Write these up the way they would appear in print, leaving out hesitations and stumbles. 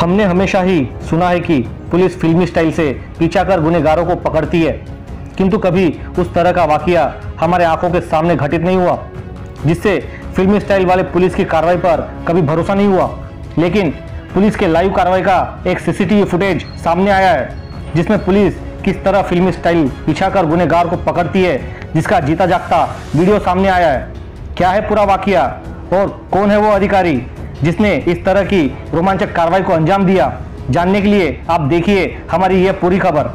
हमने हमेशा ही सुना है कि पुलिस फिल्मी स्टाइल से पीछा कर गुनहगारों को पकड़ती है, किंतु कभी उस तरह का वाकया हमारे आंखों के सामने घटित नहीं हुआ, जिससे फिल्मी स्टाइल वाले पुलिस की कार्रवाई पर कभी भरोसा नहीं हुआ। लेकिन पुलिस के लाइव कार्रवाई का एक सीसीटीवी फुटेज सामने आया है, जिसमें पुलिस किस तरह फिल्मी स्टाइल पीछा कर गुनहगार को पकड़ती है, जिसका जीता जागता वीडियो सामने आया है। क्या है पूरा वाकया और कौन है वो अधिकारी जिसने इस तरह की रोमांचक कार्रवाई को अंजाम दिया, जानने के लिए आप देखिए हमारी यह पूरी खबर।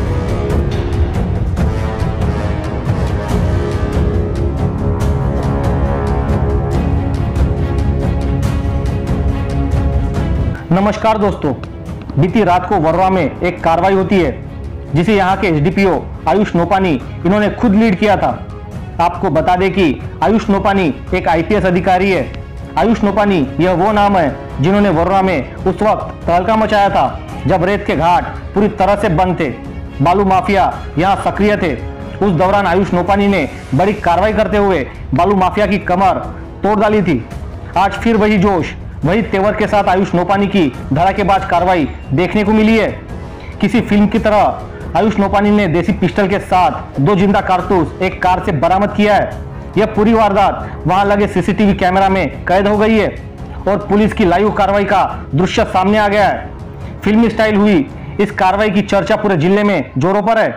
नमस्कार दोस्तों, बीती रात को वर्रा में एक कार्रवाई होती है जिसे यहाँ के एसडीपीओ आयुष नोपानी इन्होंने खुद लीड किया था। आपको बता दें कि आयुष नोपानी एक आईपीएस अधिकारी है। आयुष नोपानी यह वो नाम है जिन्होंने वर्रा में उस वक्त तहलका मचाया था जब रेत के घाट पूरी तरह से बंद थे, बालू माफिया यहाँ सक्रिय थे। उस दौरान आयुष नोपानी ने बड़ी कार्रवाई करते हुए बालू माफिया की कमर तोड़ डाली थी। आज फिर वही जोश, वही तेवर के साथ आयुष नोपानी की धड़ाकेबाज कार्रवाई देखने को मिली है। किसी फिल्म की तरह आयुष नोपानी ने देसी पिस्टल के साथ 2 जिंदा कारतूस एक कार से बरामद किया है। यह पूरी वारदात वहां लगे सीसीटीवी कैमरा में कैद हो गई है और पुलिस की लाइव कार्रवाई का दृश्य सामने आ गया है। फिल्मी स्टाइल हुई इस कार्रवाई की चर्चा पूरे जिले में जोरों पर है।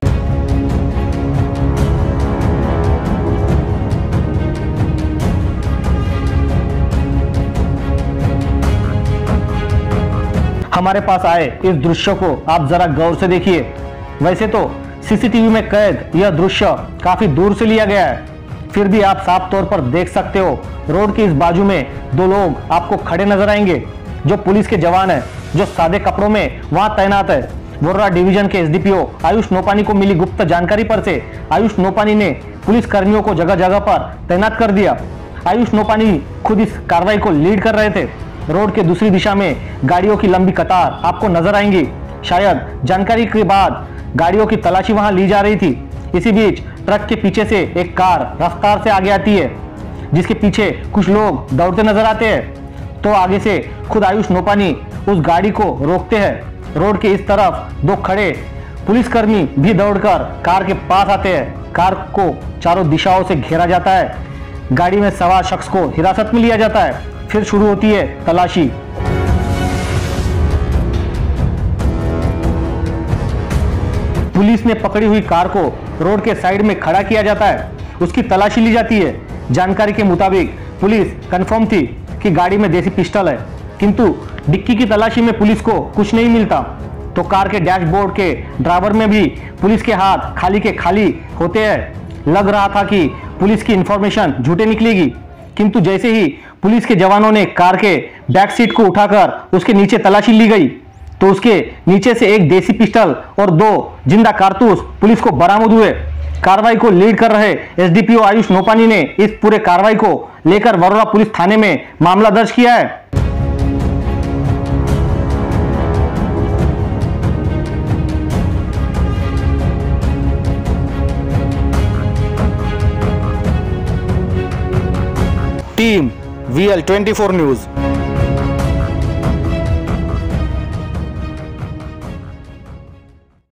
हमारे पास आए इस दृश्य को आप जरा गौर से देखिए। वैसे तो सीसीटीवी में कैद यह दृश्य काफी दूर से लिया गया है, फिर भी आप साफ तौर पर देख सकते हो रोड के इस बाजू में 2 लोग आपको खड़े नजर आएंगे, जो पुलिस के जवान है, जो सादे कपड़ों में वहां तैनात है। वर्रा डिवीजन के एसडीपीओ आयुष नोपानी को मिली गुप्त जानकारी पर से आयुष नोपानी ने पुलिस कर्मियों को जगह जगह पर तैनात कर दिया। आयुष नोपानी खुद इस कार्रवाई को लीड कर रहे थे। रोड के दूसरी दिशा में गाड़ियों की लंबी कतार आपको नजर आएंगी। शायद जानकारी के बाद गाड़ियों की तलाशी वहां ली जा रही थी। इसी बीच ट्रक के पीछे से एक कार रफ्तार से आगे आती है, जिसके पीछे कुछ लोग दौड़ते नजर आते हैं। तो आगे से खुद आयुष नोपानी उस गाड़ी को रोकते हैं। रोड के इस तरफ 2 खड़े पुलिसकर्मी भी दौड़कर कार के पास आते हैं। कार को चारों दिशाओं से घेरा जाता है। गाड़ी में सवार शख्स को हिरासत में लिया जाता है। फिर शुरू होती है तलाशी। पुलिस ने पकड़ी हुई कार को रोड के साइड में खड़ा किया जाता है। उसकी तलाशी ली जाती है। जानकारी के मुताबिक पुलिस कंफर्म थी कि गाड़ी में देसी पिस्टल है, किंतु डिक्की की तलाशी में पुलिस को कुछ नहीं मिलता। तो कार के डैशबोर्ड के ड्राइवर में भी पुलिस के हाथ खाली के खाली होते हैं। लग रहा था कि पुलिस की इंफॉर्मेशन झूठे निकलेगी, किंतु जैसे ही पुलिस के जवानों ने कार के बैक सीट को उठाकर उसके नीचे तलाशी ली गई, तो उसके नीचे से एक देसी पिस्टल और 2 जिंदा कारतूस पुलिस को बरामद हुए। कार्रवाई को लीड कर रहे एसडीपीओ आयुष नोपानी ने इस पूरे कार्रवाई को लेकर वर्रा पुलिस थाने में मामला दर्ज किया है। Team VL24 news.